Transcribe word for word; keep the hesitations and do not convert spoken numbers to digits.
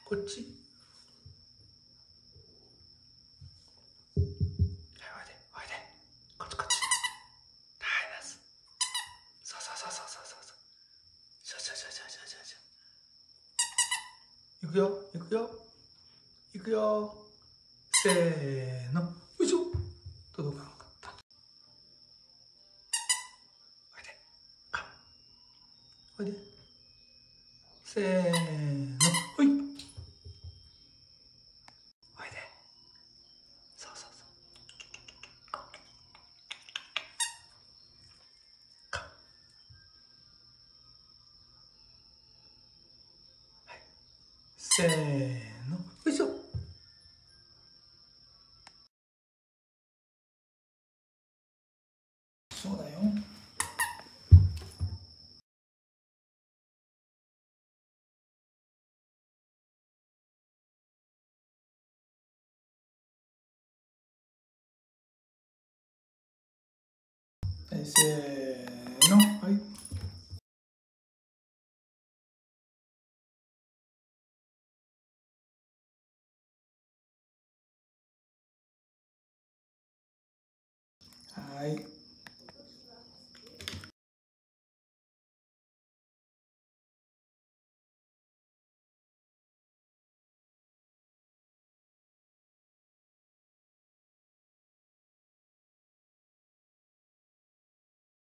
こっち。はい、おいで、おいで。こっちこっち。はい、ナイス。そうそうそうそうそうそうそう。しょしょしょしょしょしょしょ。いくよ、いくよ。いくよ。せーの。よいしょ。届かなかった。おいで。か。おいで。せーの。ほい。おいで。そうそうそう。か。はい。せーの。よいしょ。そうだよ。はい、せーの。はい。はい。